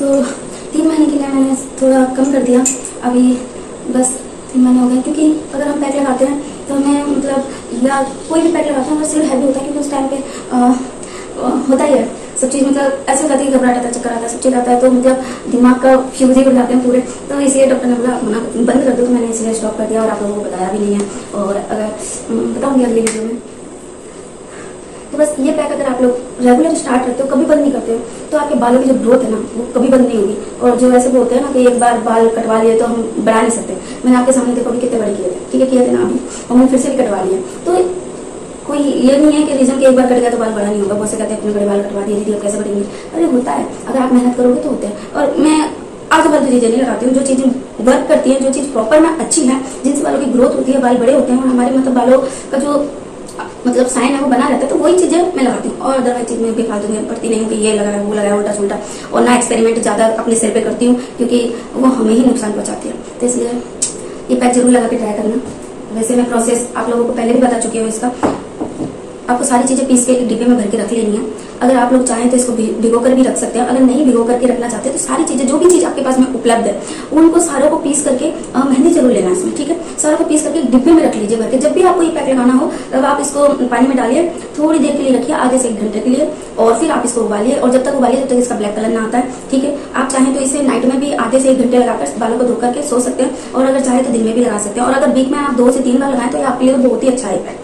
तो 3 महीने के लिए मैंने थोड़ा कम कर दिया, अभी बस 3 महीने हो गए। क्योंकि अगर हम पैक लगाते हैं तो हमें मतलब, या कोई भी पैक लगाते हैं, हमारा सिर हैवी होता है, क्योंकि उस टाइम पे होता ही है सब चीज़, मतलब ऐसे होता है कि घबराहट आता है, चक्कर आता है, सब चीज़ आता है, तो मतलब दिमाग का फ्यूज ही उड़ जाते हैं पूरे। तो इसलिए डॉक्टर ने बोला मना बंद कर दो, तो मैंने इसलिए स्टॉप कर दिया और आप लोगों को बताया भी नहीं है, और अगर बताऊँगी अगली वीडियो में। तो बस ये पैक अगर आप लोग रेगुलर स्टार्ट करते हो, कभी बंद नहीं करते हो, तो आपके बालों की जो ग्रोथ है ना वो कभी बंद नहीं होगी। और जो ऐसे बोलते हैं ना कि एक बार बाल कटवा लिए तो हम बढ़ा नहीं सकते, मैंने आपके सामने देखो अभी कितने बड़े किए थे, ठीक है, किए थे ना अभी, और मैंने फिर से भी कटवा लिए। तो कोई ये नहीं है कि रीजन कि एक बार कट गया तो बाल बड़ा नहीं होगा। बहुत से कहते हैं अपने बड़े बाल कटवा दिए दीदी अब कैसे बढ़ेंगे, अरे होता है, अगर आप मेहनत करोगे तो होते हैं। और मैं आगे फालतू चीजें नहीं लगाती हूँ, जो चीजें वर्क करती है, जो चीज प्रॉपर में अच्छी है, जिनसे बालों की ग्रोथ होती है, बाल बड़े होते हैं और हमारे मतलब बालों का जो मतलब साइन है वो बना रहता है, तो वही चीजें मैं लगाती हूँ। और अदरवाइज चीज में भी फालतू में पड़ती नहीं हूँ कि ये लगाया वो लगाया उल्टा सुल्टा, और ना एक्सपेरिमेंट ज्यादा अपने सिर पे करती हूँ, क्योंकि वो हमें ही नुकसान पहुंचाती है। तो इसलिए ये पैक जरूर लगा के ट्राई करना। वैसे मैं प्रोसेस आप लोगों को पहले भी बता चुकी हूँ इसका। आपको सारी चीजें पीस के एक डिब्बे में भर के रख लेनी है। अगर आप लोग चाहें तो इसको भिगो कर भी रख सकते हैं, अगर नहीं भिगो करके रखना चाहते तो सारी चीजें, जो भी चीज आपके पास में उपलब्ध है, उनको सारों को पीस करके, मेहंदी जरूर लेना इसमें, ठीक है, सारों को पीस करके एक डिब्बे में रख लीजिए भर के। जब भी आपको ये पैक लगाना हो तब आप इसको पानी में डालिए, थोड़ी देर के लिए रखिए, आधे से 1 घंटे के लिए, और फिर आप इसको उबालिए, और जब तक उबालिए तब तक इसका ब्लैक कलर ना आता है, ठीक है। आप चाहें तो इसे नाइट में भी आधे से 1 घंटे लगाकर बालों को धो करके सो सकते हैं, और अगर चाहे तो दिन में भी लगा सकते हैं। और अगर वीक में आप 2 से 3 बार लगाएं तो ये आपके लिए बहुत ही अच्छा है पैक।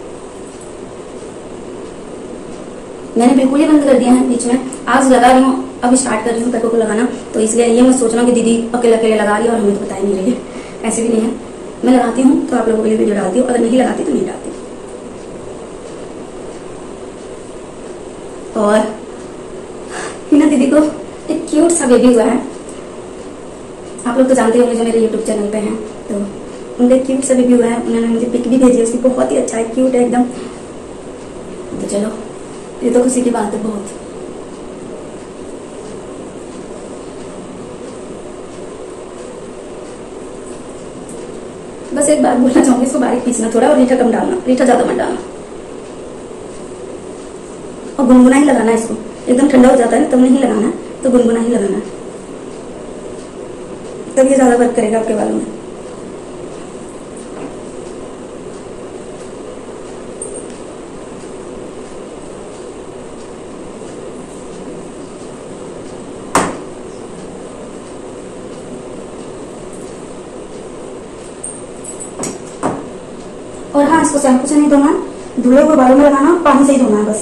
मैंने बिल्कुल ही बंद कर दिया है बीच में, आज लगा रही हूँ, अब स्टार्ट कर रही हूँ पैकों को लगाना। तो इसलिए ये मैं सोच रहा हूँ कि दीदी अकेले अकेले लगा रही है और हमें तो बता ही नहीं रही है, ऐसे भी नहीं है। मैं लगाती हूँ तो आप लोगों के लिए वीडियो डालती हूँ, अगर नहीं लगाती तो नहीं डालती। और हिना दीदी को एक क्यूट सा बेबी हुआ है, आप लोग तो जानते होंगे जो मेरे यूट्यूब चैनल पे हैं, तो उनका क्यूट सा बेबी हुआ है। उन्होंने मुझे पिक भी भेजी, उसकी बहुत ही अच्छा है, क्यूट है एकदम। तो चलो, ये तो खुशी की बात है बहुत। बस एक बात बोलना चाहूंगी, इसको बारीक पीसना थोड़ा, और रीठा कम डालना, रीठा ज्यादा मत डालना, और गुनगुना ही लगाना है इसको। एकदम ठंडा हो जाता है ना तब नहीं लगाना है, तो गुनगुना ही लगाना है, तब ये ज्यादा वर्क करेगा आपके बालों में। और हाँ, इसको शैम्पू से नहीं धोना, धुले हुए बालों में लगाना, पानी से ही धोना है बस।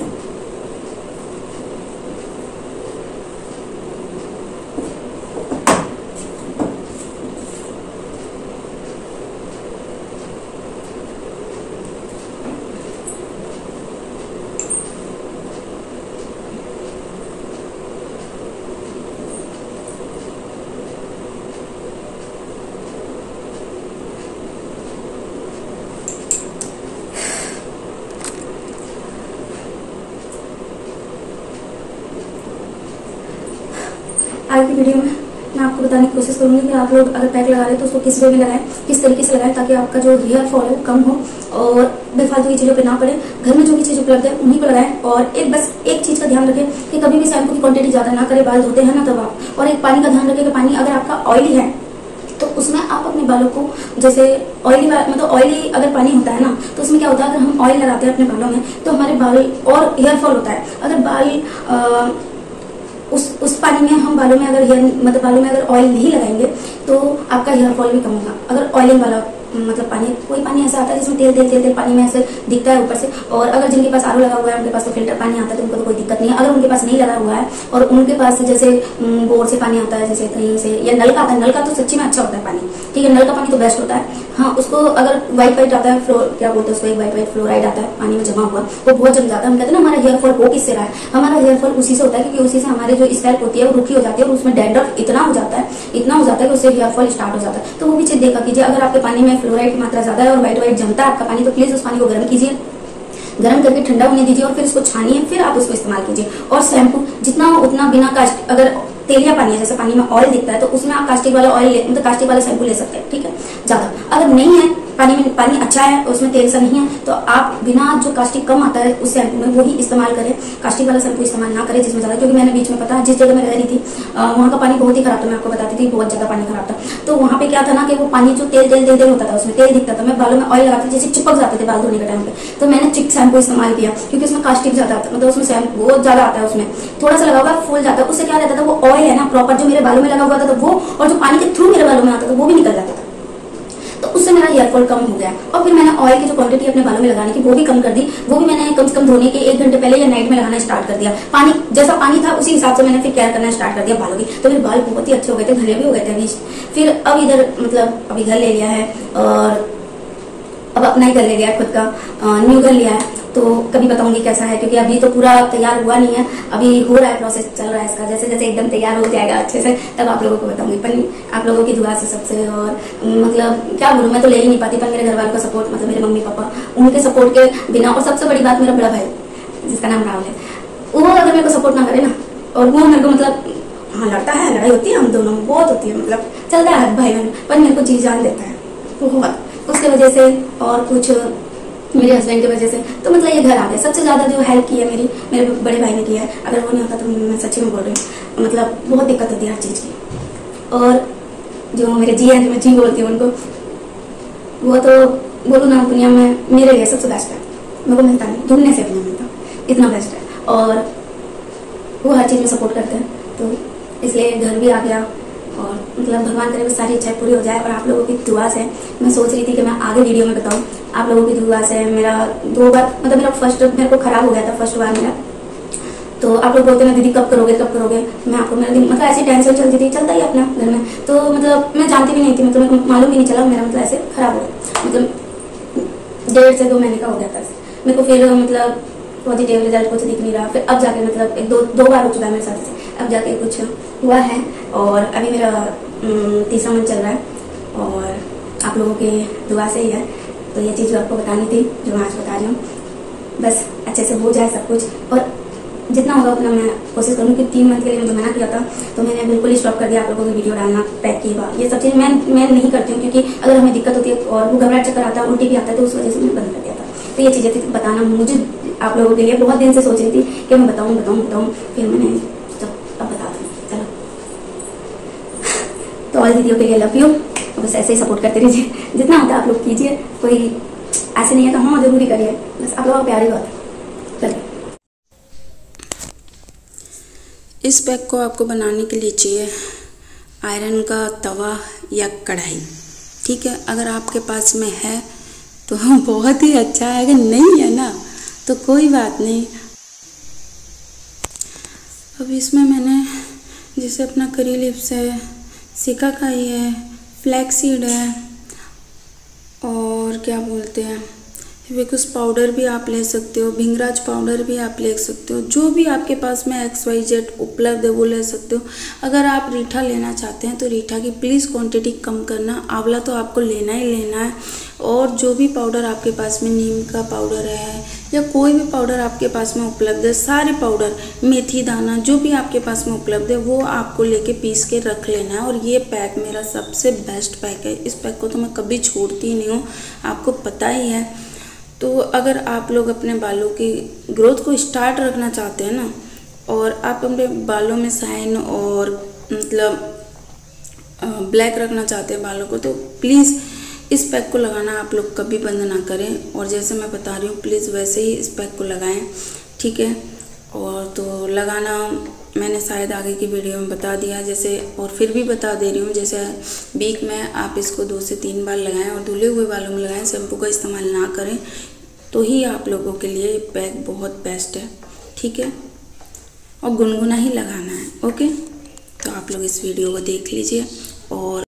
आज की वीडियो में मैं आपको बताने की कोशिश करूंगी कि आप लोग अगर पैक लगा रहे हैं तो उसको किस वे में लगाएं, किस तरीके से लगाएं, ताकि आपका जो हेयर फॉल है वो कम हो और बेफालतू की चीजों पे ना पड़े। घर में जो भी चीज उपलब्ध है उन्हीं को लगाएं। और बस एक चीज का ध्यान रखें कि कभी भी शैम्पू की क्वांटिटी ज्यादा ना करें, बाल धोते हैं ना तब आप। और एक पानी का ध्यान रखें कि पानी अगर आपका ऑयली है तो उसमें आप अपने बालों को, जैसे ऑयली मतलब ऑयली अगर पानी होता है ना, तो उसमें क्या होता है, अगर हम ऑयल लगाते हैं अपने बालों में तो हमारे बाल और हेयर फॉल होता है। अगर बाल उस पानी में हम बालों में अगर मतलब बालों में अगर ऑयल नहीं लगाएंगे तो आपका हेयर फॉल भी कम होगा। अगर ऑयलिंग वाला मतलब पानी, कोई पानी ऐसा आता है जिसमें तेल तेल तेल तेल पानी में ऐसे दिखता है ऊपर से, और अगर जिनके पास आरओ लगा हुआ है उनके पास तो फिल्टर पानी आता है तो उनको तो कोई दिक्कत नहीं है। अगर उनके पास नहीं लगा हुआ है और उनके पास जैसे बोर से पानी आता है, जैसे कहीं से, या नल का आता है, नल का तो सच्ची में अच्छा होता है पानी, ठीक है, नल का पानी तो बेस्ट होता है। हाँ, उसको अगर व्हाइट आता है, क्या बोलते हैं उसको, व्हाइट फ्लोराइड आता है पानी में जमा हुआ, वो बहुत जम जाता है। हम कहते हैं ना हमारा हेयर फॉल हो किससे रहा है, हमारा हेयर फॉल उसी से होता है, क्योंकि उसी से हमारे जो स्कैल्प होती है वो रुखी हो जाती है और उसमें डैंड्रफ इतना हो जाता है कि उससे हेयर फॉल स्टार्ट हो जाता है। तो वो भी चीज देखा कीजिए, अगर आपके पानी में फ्लोराइड की मात्रा ज्यादा है और व्हाइट जमता है आपका पानी, तो प्लीज उस पानी को गर्म कीजिए, गर्म करके ठंडा होने दीजिए और फिर इसको छानिए, फिर आप उसको इस्तेमाल कीजिए। और शैम्पू जितना हो उतना बिना कास्ट, अगर तेलिया पानी है, जैसे पानी में ऑयल दिखता है तो उसमें आप कास्टिक वाला ऑयल मतलब कास्टिक वाला शैम्पू ले सकते हैं, ठीक है, ज्यादा। अगर नहीं है पानी अच्छा है, उसमें तेल सा नहीं है, तो आप बिना जो कास्टिक कम आता है उस शैम्पू में वही इस्तेमाल करें। कास्टिक वाला शैम्पू इस्तेमाल ना करें जिसमें ज़्यादा, क्योंकि मैंने बीच में पता जिस जगह मैं रह रही थी वहाँ का पानी बहुत ही खराब था। मैं आपको बताती थी बहुत ज़्यादा पानी खराब था। तो वहाँ पे क्या था ना कि वो पानी जो तेल तेल तेल तेल होता था, उसमें तेल दिखता था। मैं बालों में ऑयल लगाती थी, जैसे चिपक जाते थे बाल धोने के टाइम पे। तो मैंने चिक शैम्पू इस्तेमाल किया, क्योंकि उसमें कास्टिक ज़्यादा आता है, मतलब उसमें शैम्पू बहुत ज़्यादा आता है, उसमें थोड़ा सा लगा हुआ फूल जाता है। उससे क्या रहता था, वो ऑयल है ना प्रॉपर जो मेरे बालों में लगा हुआ था, तो वो और जो पानी के थ्रू मेरे बालों में आता था वो भी निकल जाता था। तो उससे मेरा हेयर फॉल कम हो गया। और फिर मैंने ऑयल की जो क्वांटिटी अपने बालों में लगाने की वो भी कम कर दी। वो भी मैंने कम से कम धोने के 1 घंटे पहले या नाइट में लगाना स्टार्ट कर दिया। पानी जैसा पानी था उसी हिसाब से मैंने फिर केयर करना स्टार्ट कर दिया बालों की। तो मेरे बाल बहुत ही अच्छे हो गए थे, घने भी हो गए थे अभी। फिर अब इधर मतलब अभी घर ले लिया है, और अब अपना ही घर ले लिया है, खुद का न्यू घर लिया है। तो कभी बताऊंगी कैसा है, क्योंकि अभी तो पूरा तैयार हुआ नहीं है, अभी हो रहा है, प्रोसेस चल रहा है इसका। जैसे जैसे एकदम तैयार हो जाएगा अच्छे से तब आप लोगों को बताऊंगी। पर आप लोगों की दुआ से सबसे, और मतलब क्या बोलूं, मैं तो ले ही नहीं पाती, पर मेरे घर वालों का सपोर्ट, मतलब मेरे मम्मी पापा, उनके सपोर्ट के बिना, और सबसे बड़ी बात मेरा बड़ा भाई जिसका नाम राहुल है, वो अगर मेरे को सपोर्ट ना करे ना, और वो मेरे को मतलब हाँ लड़ता है, लड़ाई होती है हम दोनों में बहुत होती है, मतलब चलता है भाई बहन, पर मेरे को जी जान देता है बहुत, उसके वजह से और कुछ मेरे हस्बैंड की वजह से। तो मतलब ये घर आ गया। सबसे ज्यादा जो हेल्प की है मेरे बड़े भाई ने किया है। अगर वो नहीं होता तो मैं सच्ची में बोल रही हूँ, मतलब बहुत दिक्कत होती है हर चीज की। और जो मेरे जी हैं, जो मैं जी बोलती हूँ उनको, वो तो बोलूँ ना दुनिया में मेरे लिए सबसे बेस्ट है। मेरे को मिलता नहीं, ढूंढने से भी नहीं मिलता, इतना बेस्ट है। और वो हर चीज में सपोर्ट करते हैं, तो इसलिए घर भी आ गया। और मतलब भगवान करे बस सारी इच्छाएं पूरी हो जाए। और आप लोगों की दुआ से मैं सोच रही थी कि मैं आगे वीडियो में बताऊं। आप लोगों की दुआ से मेरा 2 बार, मतलब मेरा फर्स्ट मेरे को खराब हो गया था फर्स्ट बार मेरा। तो आप लोग बोलते हैं दीदी कब करोगे कब करोगे। मैं आपको मेरा दिन मतलब ऐसी टेंशन चलती थी, चलता ही अपना घर में। तो मतलब मैं जानती भी नहीं थी, मतलब मेरे को मालूम भी नहीं चला मेरा मतलब ऐसे खराब हो गया। मतलब 1.5 से 2 महीने का हो गया था मेरे को। फिर मतलब पॉजिटिव रिजल्ट कुछ दिख नहीं रहा। फिर अब जाके मतलब 1-2 बार हो चुका है मेरे साथ से, अब जाके कुछ हुआ है। और अभी मेरा 3रा मंथ चल रहा है, और आप लोगों की दुआ से ही है। तो ये चीज़ आपको बतानी थी जो मैं आज बता रही हूँ। बस अच्छे से हो जाए सब कुछ, और जितना होगा उतना मैं कोशिश करूँ कि 3 मंथ के लिए मुझे मना किया था, तो मैंने बिल्कुल ही स्टॉप कर दिया आप लोगों की वीडियो डालना, पैक किया, ये सब चीज़ मैं नहीं करती हूँ। क्योंकि अगर हमें दिक्कत होती है और वो घबराहट चक्कर आता है, उल्टी भी आता है, तो उस वजह से मैं बंद कर दिया था। तो ये चीज़ें थी बताना मुझे आप लोगों के लिए। बहुत दिन से सोच रही थी कि मैं बताऊँ, फिर मैंने अब बता दूँ। चलो, तो ऑल दीदियों के लिए लव यू। बस ऐसे ही सपोर्ट करते रहिए, जितना होता है आप लोग कीजिए। कोई ऐसे नहीं है तो हाँ जरूरी करिए, बस आप लोगों का प्यार ही बहुत है। चलिए, इस पैक को आपको बनाने के लिए चाहिए आयरन का तवा या कढ़ाई, ठीक है। अगर आपके पास में है तो बहुत ही अच्छा है, अगर नहीं है ना तो कोई बात नहीं। अब इसमें मैंने जैसे अपना करी लिप्स है, सिकाकाई है, फ्लैक्सीड है, और क्या बोलते हैं हिबिस्कस पाउडर भी आप ले सकते हो, भिंगराज पाउडर भी आप ले सकते हो। जो भी आपके पास में XYZ उपलब्ध है वो ले सकते हो। अगर आप रीठा लेना चाहते हैं तो रीठा की प्लीज़ क्वांटिटी कम करना, आंवला तो आपको लेना ही लेना है। और जो भी पाउडर आपके पास में, नीम का पाउडर है या कोई भी पाउडर आपके पास में उपलब्ध है, सारे पाउडर, मेथी दाना, जो भी आपके पास में उपलब्ध है वो आपको लेके पीस के रख लेना है। और ये पैक मेरा सबसे बेस्ट पैक है, इस पैक को तो मैं कभी छोड़ती ही नहीं हूँ, आपको पता ही है। तो अगर आप लोग अपने बालों की ग्रोथ को स्टार्ट रखना चाहते हैं ना, और आप अपने बालों में शाइन और मतलब ब्लैक रखना चाहते हैं बालों को, तो प्लीज़ इस पैक को लगाना आप लोग कभी बंद ना करें। और जैसे मैं बता रही हूँ प्लीज़ वैसे ही इस पैक को लगाएं, ठीक है। और तो लगाना मैंने शायद आगे की वीडियो में बता दिया जैसे, और फिर भी बता दे रही हूँ, जैसे वीक में आप इसको 2 से 3 बार लगाएं और धुले हुए बालों में लगाएं, शैम्पू का इस्तेमाल ना करें, तो ही आप लोगों के लिए पैक बहुत बेस्ट है, ठीक है। और गुनगुना ही लगाना है, ओके। तो आप लोग इस वीडियो को देख लीजिए और